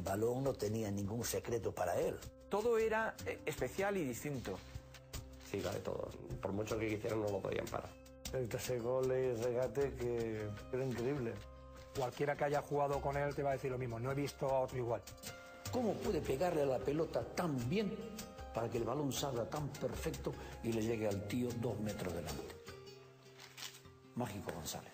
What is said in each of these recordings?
balón no tenía ningún secreto para él. Todo era especial y distinto. Sí, vale, todo. Por mucho que quisieran no lo podían parar. El gol y regate que era increíble. Cualquiera que haya jugado con él te va a decir lo mismo, no he visto a otro igual. ¿Cómo puede pegarle a la pelota tan bien para que el balón salga tan perfecto y le llegue al tío 2 metros delante? Mágico González.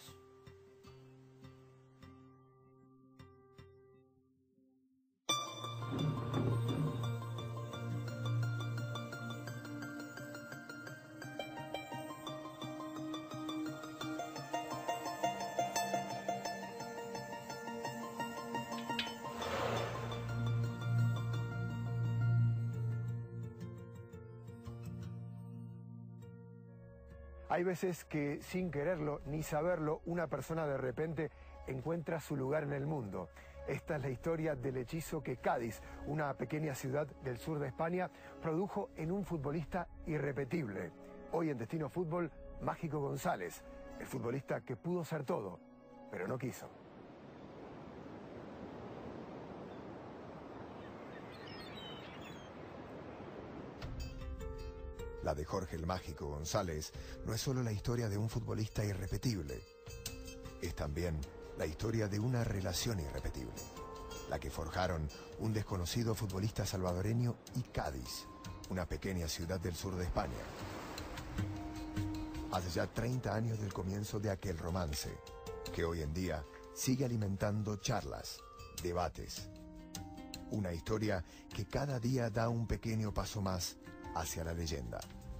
Hay veces que sin quererlo ni saberlo, una persona de repente encuentra su lugar en el mundo. Esta es la historia del hechizo que Cádiz, una pequeña ciudad del sur de España, produjo en un futbolista irrepetible. Hoy en Destino Fútbol, Mágico González, el futbolista que pudo ser todo, pero no quiso. La de Jorge el Mágico González no es solo la historia de un futbolista irrepetible, es también la historia de una relación irrepetible, la que forjaron un desconocido futbolista salvadoreño y Cádiz, una pequeña ciudad del sur de España. Hace ya 30 años del comienzo de aquel romance, que hoy en día sigue alimentando charlas, debates. Una historia que cada día da un pequeño paso más hacia la leyenda.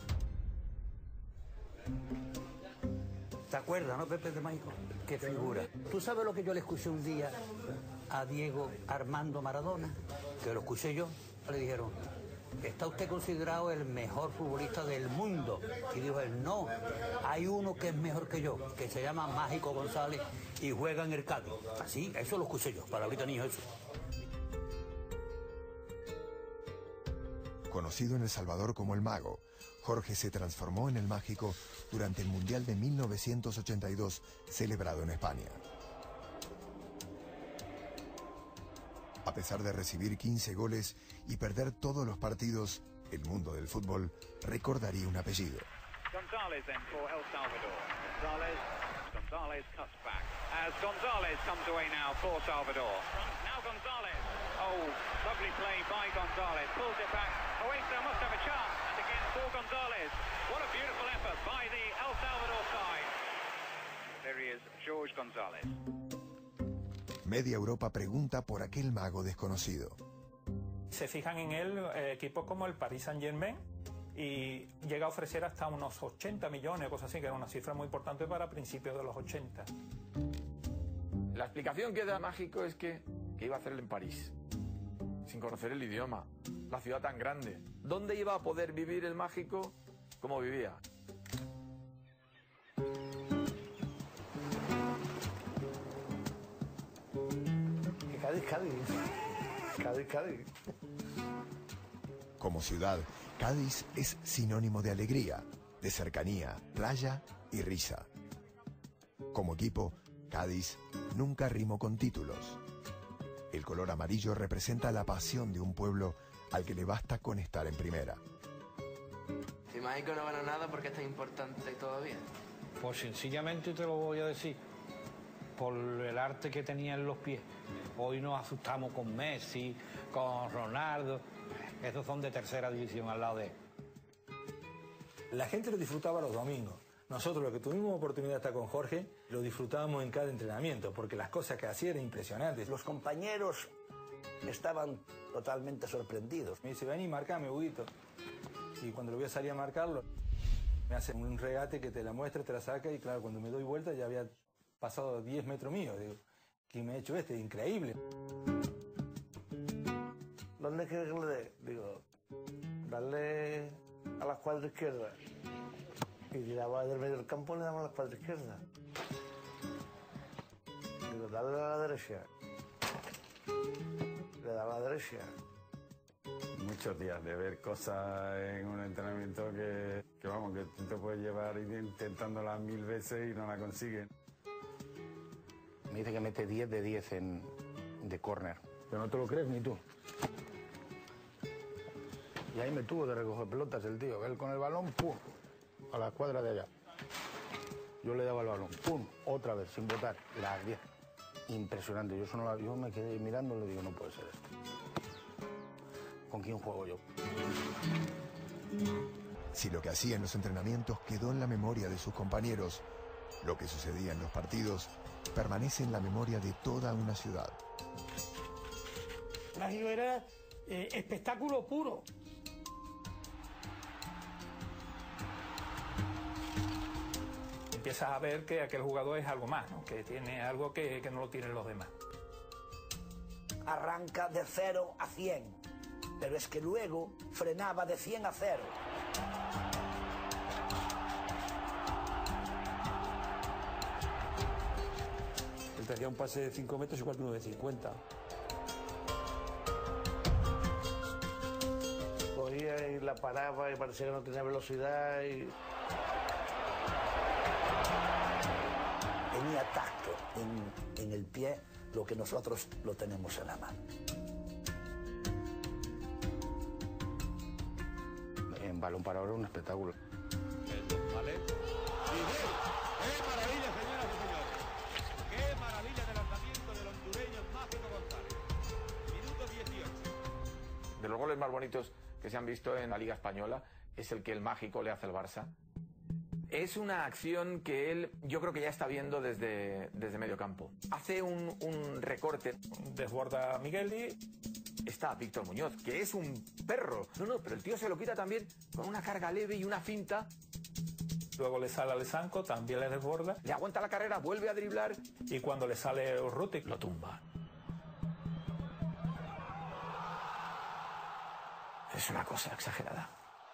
¿Te acuerdas, no, Pepe de Mágico? Qué figura. ¿Tú sabes lo que yo le escuché un día a Diego Armando Maradona? Que lo escuché yo. Le dijeron, ¿está usted considerado el mejor futbolista del mundo? Y dijo él, no, hay uno que es mejor que yo, que se llama Mágico González y juega en el Cádiz. Así, eso lo escuché yo, para ahorita niño eso. Conocido en El Salvador como el Mago, Jorge se transformó en el Mágico durante el Mundial de 1982, celebrado en España. A pesar de recibir 15 goles y perder todos los partidos, el mundo del fútbol recordaría un apellido. González then for El Salvador. González cuts back as González comes away now for Salvador. Now González. Oh, lovely play by González. Pulls it back. Oasis must have a chance. And again for González. What a beautiful effort by the El Salvador side. There he is, Jorge González. Media Europa pregunta por aquel mago desconocido. Se fijan en él equipos como el Paris Saint-Germain y llega a ofrecer hasta unos 80 millones, cosas así, que era una cifra muy importante para principios de los 80. La explicación que da Mágico es que iba a hacerlo en París, sin conocer el idioma, la ciudad tan grande. ¿Dónde iba a poder vivir el Mágico como vivía? Cádiz, Cádiz. Cádiz, Cádiz. Como ciudad, Cádiz es sinónimo de alegría, de cercanía, playa y risa. Como equipo, Cádiz nunca rimó con títulos. El color amarillo representa la pasión de un pueblo al que le basta con estar en primera. Si Mágico no gana nada, ¿por qué es tan importante todavía? Pues sencillamente te lo voy a decir, por el arte que tenía en los pies. Hoy nos asustamos con Messi, con Ronaldo. Esos son de tercera división al lado de él. La gente lo disfrutaba los domingos. Nosotros, los que tuvimos oportunidad de estar con Jorge, lo disfrutábamos en cada entrenamiento, porque las cosas que hacía eran impresionantes. Los compañeros estaban totalmente sorprendidos. Me dice, vení, marcame, Huguito. Y cuando lo voy a salir a marcarlo, me hace un regate que te la muestra, te la saca, y claro, cuando me doy vuelta ya había pasado 10 metros míos. Digo, ¿qué me ha hecho este? Increíble. ¿Dónde quieres que le dé? Digo, darle a la escuadra izquierda. Y tiraba del medio del campo y le damos a la escuadra izquierda. Digo, dale a la derecha. Le daba a la derecha. Muchos días de ver cosas en un entrenamiento que vamos, que tú te puedes llevar intentándola 1000 veces y no la consigues. Me dice que mete 10 de 10 de córner. pero no te lo crees ni tú. Y ahí me tuvo de recoger pelotas el tío. Él con el balón, ¡pum!, a la escuadra de allá. Yo le daba el balón, ¡pum!, otra vez, sin botar, las 10. Impresionante. Yo me quedé mirando y le digo, no puede ser esto. ¿Con quién juego yo? Si lo que hacía en los entrenamientos quedó en la memoria de sus compañeros, lo que sucedía en los partidos permanece en la memoria de toda una ciudad. Mágico era espectáculo puro. Empiezas a ver que aquel jugador es algo más, ¿no? Que tiene algo que no lo tienen los demás. Arranca de 0 a 100, pero es que luego frenaba de 100 a 0. Él te hacía un pase de 5 metros igual que uno de 50. Cogía y la paraba y parecía que no tenía velocidad y... Tenía tacto en el pie, lo que nosotros lo tenemos en la mano. En balón parado era un espectáculo. ¿Vale? ¡Qué maravilla, señoras y señores! ¡Qué maravilla de lanzamiento del hondureño Mágico González! Minuto 18. De los goles más bonitos que se han visto en la Liga Española es el que el Mágico le hace al Barça. Es una acción que él, yo creo que ya está viendo desde medio campo. Hace un recorte. Desborda a Migueli. Está Víctor Muñoz, que es un perro. No, pero el tío se lo quita también con una carga leve y una finta. Luego le sale a Lesanco, también le desborda. Le aguanta la carrera, vuelve a driblar. Y cuando le sale Urruti, lo tumba. Es una cosa exagerada.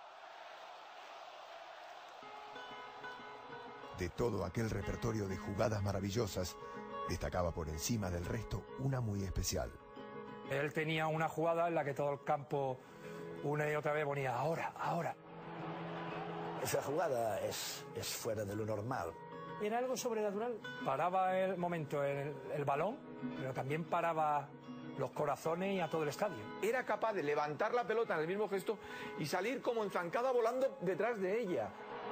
De todo aquel repertorio de jugadas maravillosas, destacaba por encima del resto una muy especial. Él tenía una jugada en la que todo el campo una y otra vez ponía ahora, ahora. Esa jugada es fuera de lo normal. Era algo sobrenatural. Paraba el momento el balón, pero también paraba los corazones y a todo el estadio. Era capaz de levantar la pelota en el mismo gesto y salir como enzancada volando detrás de ella.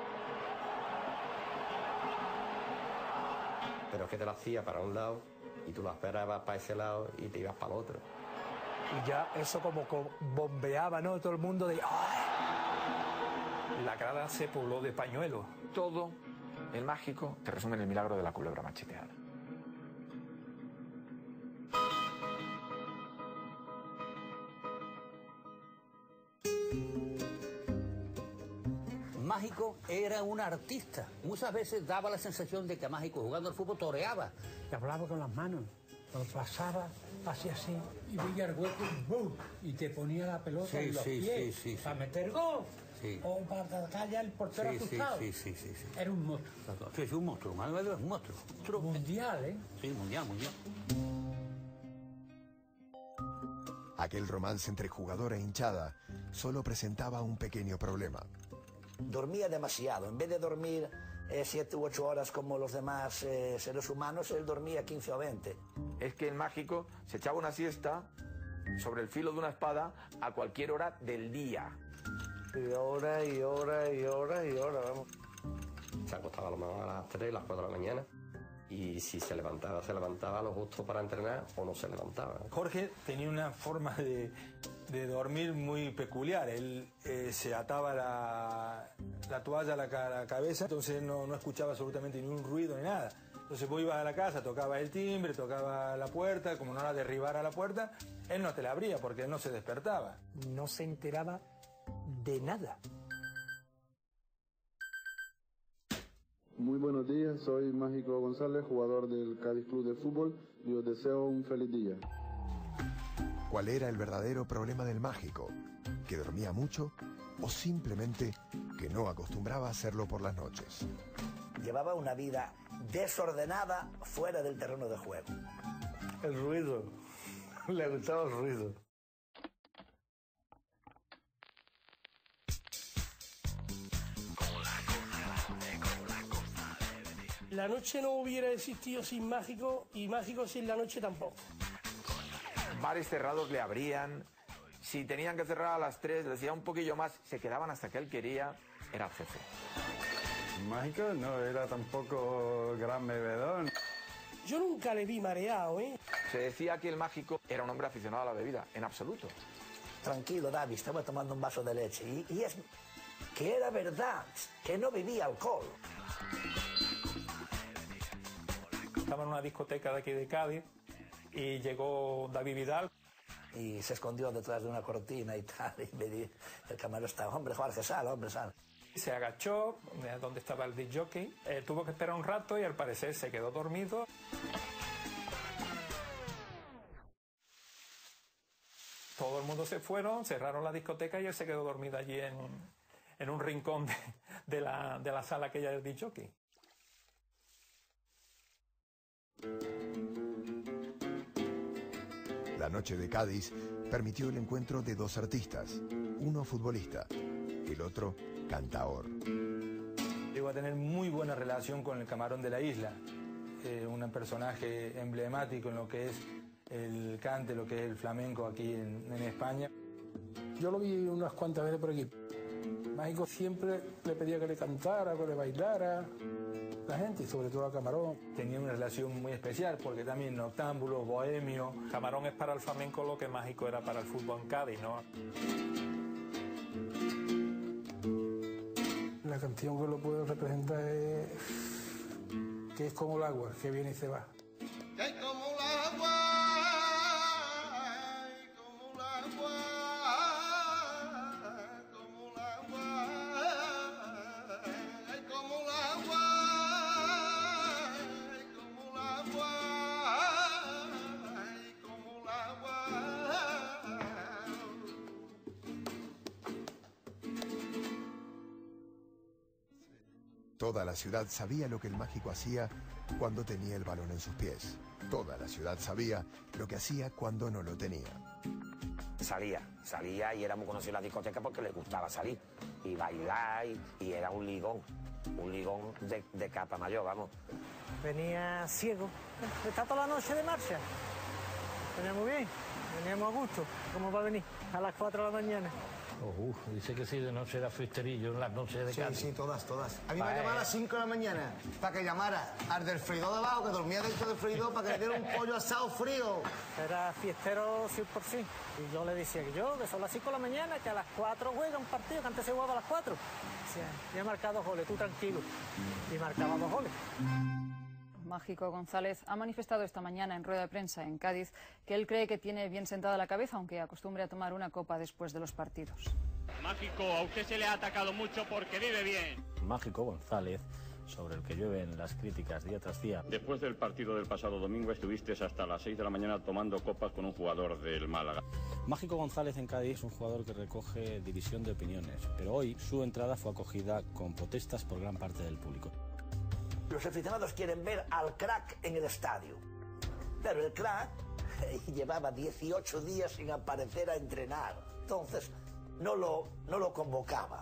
Pero es que te lo hacía para un lado y tú lo esperabas para ese lado y te ibas para el otro. Y ya eso como bombeaba, ¿no? Todo el mundo de... ¡ay! La grada se pobló de pañuelos. Todo el Mágico te resume en el milagro de la culebra macheteada. Mágico era un artista. Muchas veces daba la sensación de que Mágico jugando al fútbol toreaba. Y hablaba con las manos, lo pasaba, hacía así, y veía el hueco, ¡bum! Y te ponía la pelota en los pies para meter gol. Sí. O para callar el portero asustado. Sí. Era un monstruo. Sí, un monstruo. Manuel es un monstruo. Mundial, ¿eh? Sí, mundial. Aquel romance entre jugador e hinchada solo presentaba un pequeño problema. Dormía demasiado. En vez de dormir 7 u 8 horas como los demás seres humanos, él dormía 15 o 20. Es que el Mágico se echaba una siesta sobre el filo de una espada a cualquier hora del día. Y hora, vamos. Se acostaba a lo mejor a las 3, las 4 de la mañana. Y si se levantaba lo justo para entrenar o no se levantaba. Jorge tenía una forma de dormir muy peculiar. Él se ataba la toalla a la cabeza, entonces no escuchaba absolutamente ni un ruido ni nada. Entonces vos ibas a la casa, tocaba el timbre, tocaba la puerta, como no la derribara la puerta, él no te la abría porque él no se despertaba. No se enteraba de nada. Muy buenos días, soy Mágico González, jugador del Cádiz Club de Fútbol, y os deseo un feliz día. ¿Cuál era el verdadero problema del Mágico? ¿Que dormía mucho o simplemente que no acostumbraba a hacerlo por las noches? Llevaba una vida desordenada fuera del terreno de juego. El ruido. Le gustaba el ruido. La noche no hubiera existido sin Mágico y Mágico sin la noche tampoco. bares cerrados le abrían. Si tenían que cerrar a las 3, les decía un poquillo más, se quedaban hasta que él quería, era el jefe. Mágico no era tampoco gran bebedor. Yo nunca le vi mareado, ¿eh? Se decía que el Mágico era un hombre aficionado a la bebida, en absoluto. Tranquilo, David, estaba tomando un vaso de leche. Y es que era verdad, que no bebía alcohol. Estaba en una discoteca de aquí de Cádiz y llegó David Vidal. Y se escondió detrás de una cortina y tal, y me dijo, el camarero estaba, hombre, Jorge, sal, hombre, sal. Se agachó, donde estaba el disc jockey, tuvo que esperar un rato y al parecer se quedó dormido. Todo el mundo se fueron, cerraron la discoteca y él se quedó dormido allí en un rincón de la sala aquella del disc jockey. La noche de Cádiz permitió el encuentro de dos artistas, uno futbolista, el otro cantaor. Llegó a tener muy buena relación con el Camarón de la Isla, un personaje emblemático en lo que es el cante, lo que es el flamenco aquí en España. Yo lo vi unas cuantas veces por aquí. Mágico siempre le pedía que le cantara, que le bailara. La gente, y sobre todo a Camarón. Tenía una relación muy especial porque también noctámbulo, bohemio. Camarón es para el flamenco lo que Mágico era para el fútbol en Cádiz, ¿no? La canción que lo puedo representar es que es como el agua, que viene y se va. Que es como el agua, como el agua, como el agua, como el agua, como el agua, como el agua. Toda la ciudad sabía lo que el Mágico hacía cuando tenía el balón en sus pies. Toda la ciudad sabía lo que hacía cuando no lo tenía. Salía y era muy conocido en la discoteca porque le gustaba salir y bailar y era un ligón de capa mayor, vamos. Venía ciego, está toda la noche de marcha. Venía muy bien, veníamos a gusto. ¿Cómo va a venir? A las 4 de la mañana. Dice que sí, de noche era fiesterillo en las noches de Cádiz. Sí, todas. A mí me llamaba a las 5 de la mañana para que llamara al del freidor de abajo, que dormía dentro del freidor, para que le diera un pollo asado frío. Era fiestero 100%. Y yo le decía que son las 5 de la mañana, que a las 4 juega un partido, que antes se jugaba a las 4. Decía, ya he marcado 2 goles, tú tranquilo. Y marcaba 2 goles. Mágico González ha manifestado esta mañana en rueda de prensa en Cádiz que él cree que tiene bien sentada la cabeza, aunque acostumbre a tomar una copa después de los partidos. Mágico, a usted se le ha atacado mucho porque vive bien. Mágico González, sobre el que llueven las críticas día tras día. Después del partido del pasado domingo estuviste hasta las 6 de la mañana tomando copas con un jugador del Málaga. Mágico González en Cádiz es un jugador que recoge división de opiniones, pero hoy su entrada fue acogida con protestas por gran parte del público. Los aficionados quieren ver al crack en el estadio, pero el crack llevaba 18 días sin aparecer a entrenar, entonces no lo convocaba.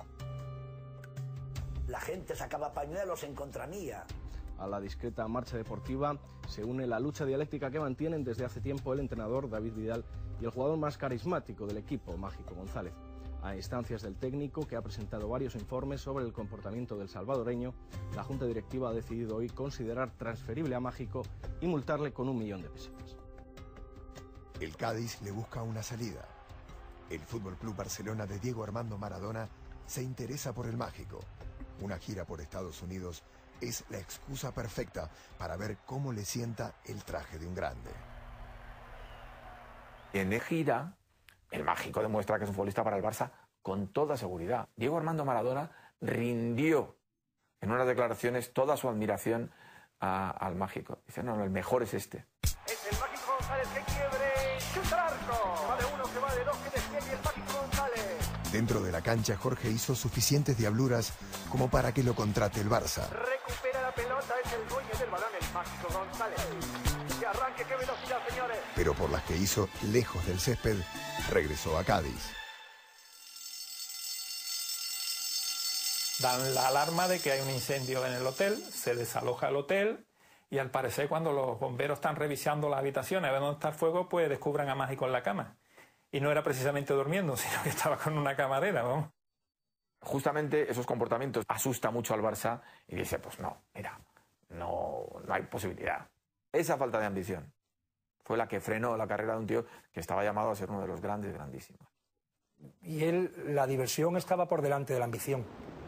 La gente sacaba pañuelos en contra mía. A la discreta marcha deportiva se une la lucha dialéctica que mantienen desde hace tiempo el entrenador David Vidal y el jugador más carismático del equipo, Mágico González. A instancias del técnico, que ha presentado varios informes sobre el comportamiento del salvadoreño, la Junta Directiva ha decidido hoy considerar transferible a Mágico y multarle con 1 millón de pesetas. El Cádiz le busca una salida. El Fútbol Club Barcelona de Diego Armando Maradona se interesa por el Mágico. Una gira por Estados Unidos es la excusa perfecta para ver cómo le sienta el traje de un grande. En de gira, el Mágico demuestra que es un futbolista para el Barça con toda seguridad. Diego Armando Maradona rindió en unas declaraciones toda su admiración al Mágico. Dice, no, el mejor es este. Es el Mágico González que quiebre, chuta al arco. Se va de 1, se va de 2, que despegue el Mágico González. Dentro de la cancha, Jorge hizo suficientes diabluras como para que lo contrate el Barça. Recupera la pelota, es el dueño del balón, el Mágico González. Que arranque, qué velocidad, señores. Pero por las que hizo lejos del césped, regresó a Cádiz. Dan la alarma de que hay un incendio en el hotel, se desaloja el hotel Y al parecer cuando los bomberos están revisando las habitaciones a ver dónde está el fuego, pues descubren a Mágico en la cama. Y no era precisamente durmiendo, sino que estaba con una camarera, vamos. Justamente esos comportamientos asustan mucho al Barça y dice, pues no, mira, no hay posibilidad. Esa falta de ambición fue la que frenó la carrera de un tío que estaba llamado a ser uno de los grandes, grandísimos. Y él, la diversión estaba por delante de la ambición.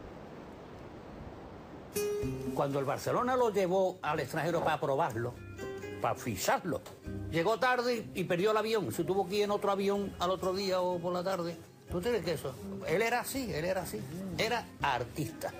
Cuando el Barcelona lo llevó al extranjero para probarlo, para fijarlo, llegó tarde y perdió el avión. Se tuvo que ir en otro avión al otro día o por la tarde. ¿Tú tienes que eso? Él era así, era artista.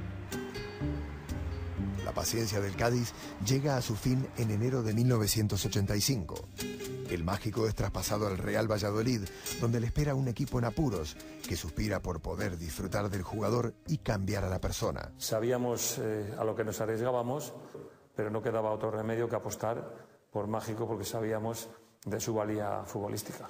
La paciencia del Cádiz llega a su fin en enero de 1985. El Mágico es traspasado al Real Valladolid, donde le espera un equipo en apuros, que suspira por poder disfrutar del jugador y cambiar a la persona. Sabíamos a lo que nos arriesgábamos, pero no quedaba otro remedio que apostar por Mágico porque sabíamos de su valía futbolística.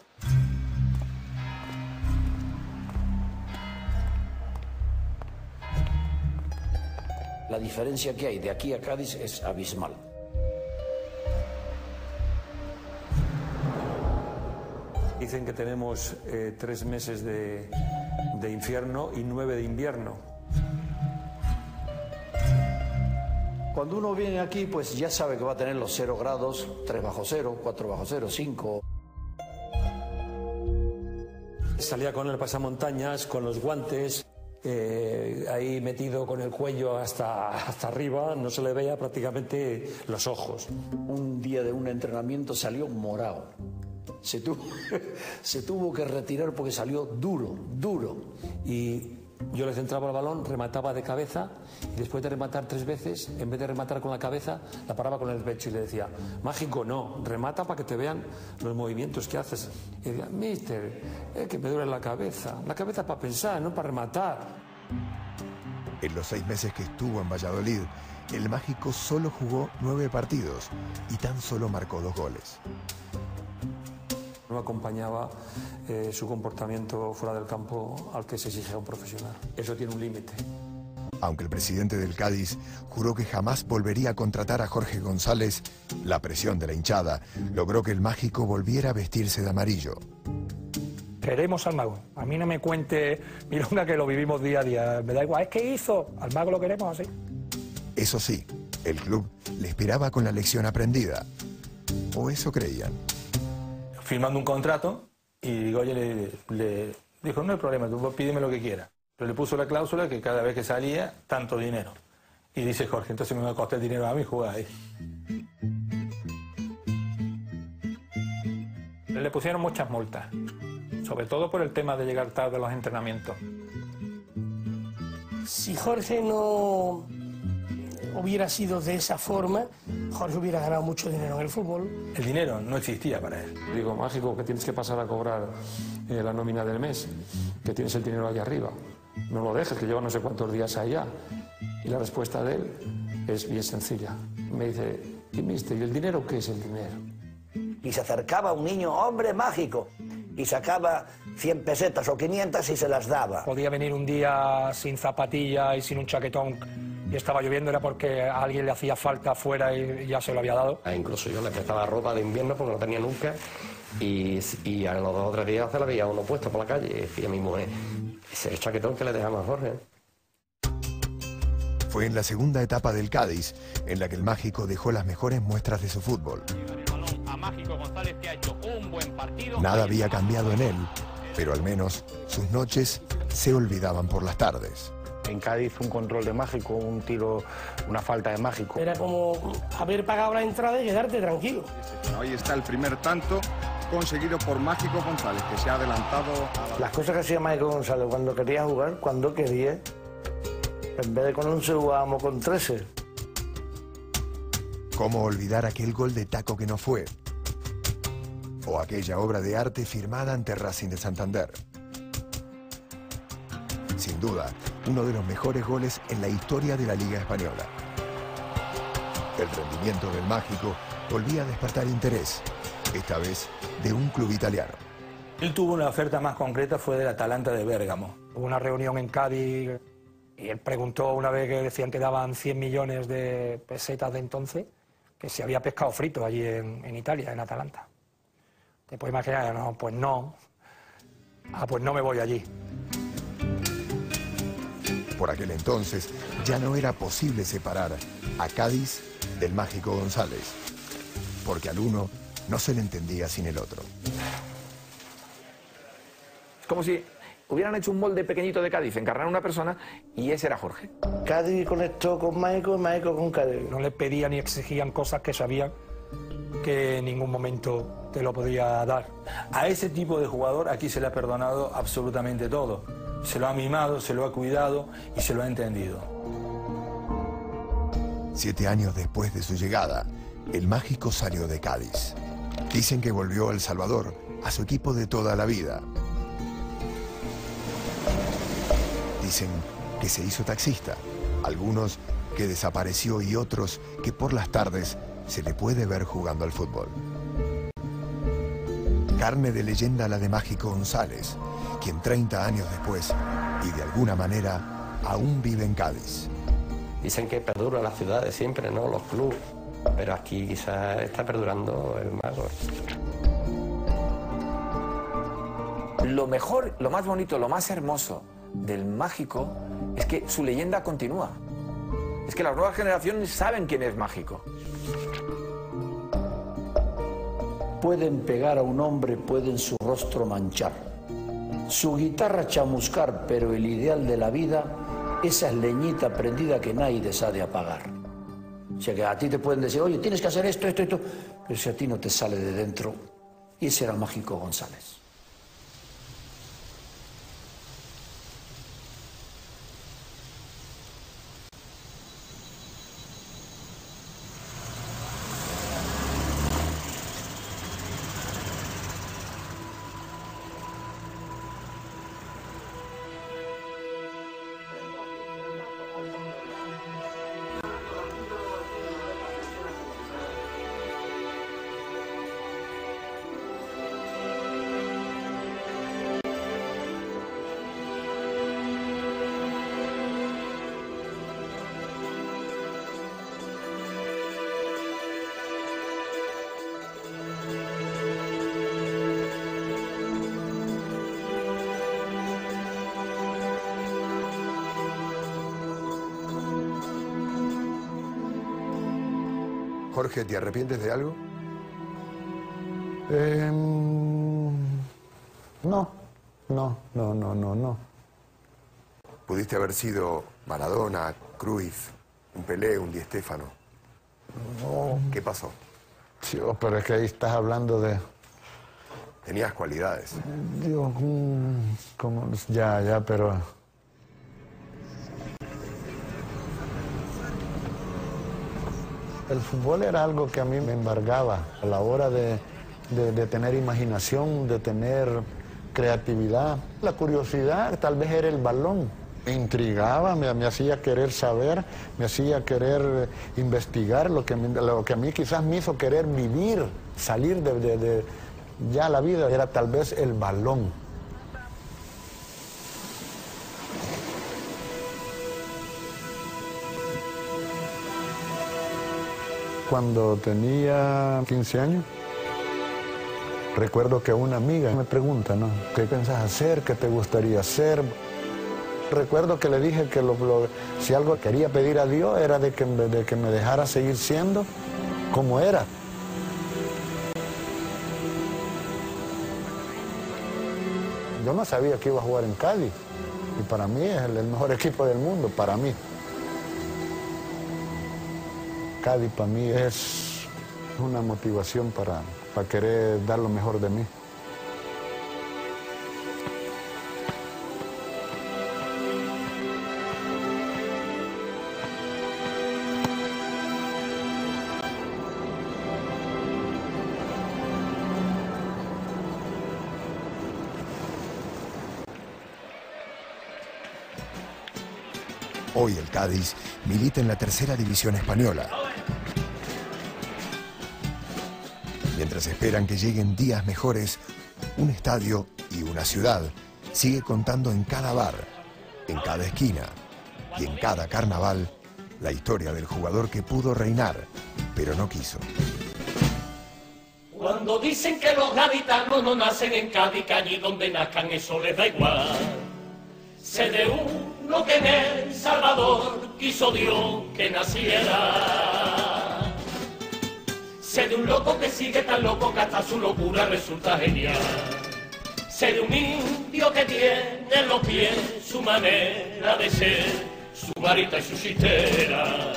La diferencia que hay de aquí a Cádiz es abismal. Dicen que tenemos 3 meses de infierno y 9 de invierno. Cuando uno viene aquí, pues ya sabe que va a tener los 0 grados, 3 bajo 0, 4 bajo 0, 5. Salía con el pasamontañas, con los guantes, ahí metido con el cuello hasta arriba, no se le veía prácticamente los ojos. Un día de un entrenamiento salió morado. Se tuvo que retirar porque salió duro. Y yo le centraba el balón, remataba de cabeza y después de rematar 3 veces, en vez de rematar con la cabeza, la paraba con el pecho y le decía, Mágico, no, remata para que te vean los movimientos que haces. Y decía, mister, que me duele la cabeza es para pensar, no para rematar. En los 6 meses que estuvo en Valladolid, el Mágico solo jugó 9 partidos y tan solo marcó 2 goles. No acompañaba su comportamiento fuera del campo al que se exige a un profesional. Eso tiene un límite. Aunque el presidente del Cádiz juró que jamás volvería a contratar a Jorge González, la presión de la hinchada logró que el Mágico volviera a vestirse de amarillo. Queremos al Mago. A mí no me cuente milonga que lo vivimos día a día. Me da igual, es que hizo. Al Mago lo queremos así. Eso sí, el club le esperaba con la lección aprendida. O eso creían. Firmando un contrato y Goye le dijo, no hay problema, tú pídeme lo que quieras. Pero le puso la cláusula que cada vez que salía, tanto dinero. Y dice Jorge, entonces me va a costar el dinero a mí jugar ahí. Le pusieron muchas multas, sobre todo por el tema de llegar tarde a los entrenamientos. Si Jorge no hubiera sido de esa forma, Jorge hubiera ganado mucho dinero en el fútbol. El dinero no existía para él. Digo, Mágico, que tienes que pasar a cobrar la nómina del mes, que tienes el dinero ahí arriba. No lo dejes, que lleva no sé cuántos días allá. Y la respuesta de él es bien sencilla. Me dice, ¿y mister, ¿y el dinero qué es el dinero? Y se acercaba un niño, hombre Mágico, y sacaba 100 pesetas o 500 y se las daba. Podía venir un día sin zapatilla y sin un chaquetón y estaba lloviendo, era porque a alguien le hacía falta afuera y ya se lo había dado. Incluso yo le prestaba ropa de invierno porque no tenía nunca y a los 2 o 3 días se la veía uno puesto por la calle y decía a mi mujer, ese chaquetón que le dejamos a Jorge. Fue en la segunda etapa del Cádiz en la que el Mágico dejó las mejores muestras de su fútbol. A Mágico González, que ha hecho un buen partido. Nada había cambiado en él, pero al menos sus noches se olvidaban por las tardes. En Cádiz un control de Mágico, un tiro, una falta de Mágico. Era como haber pagado la entrada y quedarte tranquilo. Ahí está el primer tanto conseguido por Mágico González, que se ha adelantado. Las cosas que hacía Mágico González cuando quería jugar, cuando quería, en vez de con 11 jugábamos con 13. ¿Cómo olvidar aquel gol de taco que no fue? O aquella obra de arte firmada ante Racing de Santander. Sin duda, uno de los mejores goles en la historia de la Liga Española. El rendimiento del Mágico volvía a despertar interés, esta vez de un club italiano. Él tuvo una oferta más concreta, fue del Atalanta de Bérgamo. Hubo una reunión en Cádiz y él preguntó una vez que decían que daban 100 millones de pesetas de entonces, que si había pescado frito allí en Italia, en Atalanta. Te puedes imaginar, no, pues no. Pues no me voy allí. Por aquel entonces ya no era posible separar a Cádiz del Mágico González, porque al uno no se le entendía sin el otro. Es como si hubieran hecho un molde pequeñito de Cádiz, encarnar a una persona y ese era Jorge. Cádiz conectó con Mágico y Mágico con Cádiz. No le pedían ni exigían cosas que sabían que en ningún momento te lo podía dar. A ese tipo de jugador aquí se le ha perdonado absolutamente todo. Se lo ha mimado, se lo ha cuidado y se lo ha entendido. 7 años después de su llegada, el Mágico salió de Cádiz. Dicen que volvió a El Salvador, a su equipo de toda la vida. Dicen que se hizo taxista, algunos que desapareció y otros que por las tardes se le puede ver jugando al fútbol. Carne de leyenda la de Mágico González, quien 30 años después, y de alguna manera, aún vive en Cádiz. Dicen que perdura la ciudad de siempre, ¿no? Los clubes. Pero aquí quizás está perdurando el mago. Lo mejor, lo más bonito, lo más hermoso del Mágico es que su leyenda continúa. Es que las nuevas generaciones saben quién es Mágico. Pueden pegar a un hombre, pueden su rostro manchar, su guitarra chamuscar, pero el ideal de la vida, esa es leñita prendida que nadie se ha de apagar. O sea que a ti te pueden decir, oye, tienes que hacer esto, pero si a ti no te sale de dentro, ese era Mágico González. Jorge, ¿te arrepientes de algo? No. Pudiste haber sido Maradona, Cruyff, un Pelé, un Di Stéfano. No. ¿Qué pasó? Sí, pero es que ahí estás hablando de... Tenías cualidades. Digo, ya, pero... El fútbol era algo que a mí me embargaba a la hora de tener imaginación, de tener creatividad. La curiosidad tal vez era el balón. Me intrigaba, me hacía querer saber, me hacía querer investigar, lo que a mí quizás me hizo querer vivir, salir de ya la vida, era tal vez el balón. Cuando tenía 15 años, recuerdo que una amiga me pregunta, ¿no? ¿Qué piensas hacer? ¿Qué te gustaría hacer? Recuerdo que le dije que si algo quería pedir a Dios era de que me dejara seguir siendo como era. Yo no sabía que iba a jugar en Cádiz y para mí es el mejor equipo del mundo, para mí. Cádiz para mí es una motivación para querer dar lo mejor de mí. Hoy el Cádiz milita en la tercera división española. Mientras esperan que lleguen días mejores, un estadio y una ciudad sigue contando en cada bar, en cada esquina y en cada carnaval la historia del jugador que pudo reinar pero no quiso. Cuando dicen que los gaditanos no nacen en Cádiz, que allí donde nazcan eso les da igual. Sé de uno que en El Salvador quiso Dios que naciera. Sé de un loco que sigue tan loco que hasta su locura resulta genial. Sé de un indio que tiene en los pies su manera de ser, su varita y su chistera.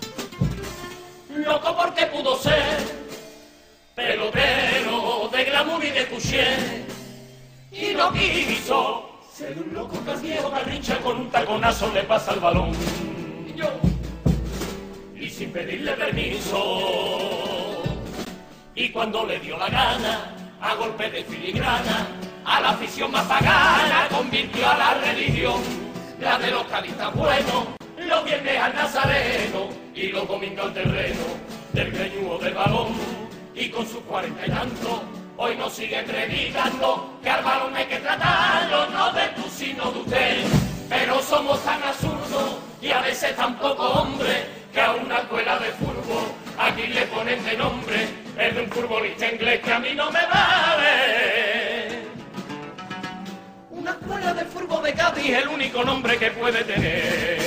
Loco porque pudo ser pelotero de glamour y de couché y no quiso. Sé de un loco que es viejo carrincha con un taconazo le pasa el balón y sin pedirle permiso. Y cuando le dio la gana, a golpe de filigrana, a la afición más pagana convirtió a la religión, la de los cadistas buenos, los viernes al nazareno y los domingos al terreno del greñudo del balón. Y con sus 40 y tantos, hoy nos sigue predicando que al balón hay que tratarlo, no de tú sino de usted. Pero somos tan absurdos y a veces tan poco hombre que a una escuela de fútbol aquí le ponen de nombre el de un futbolista inglés que a mí no me vale. Una escuela de fútbol de Cádiz es el único nombre que puede tener.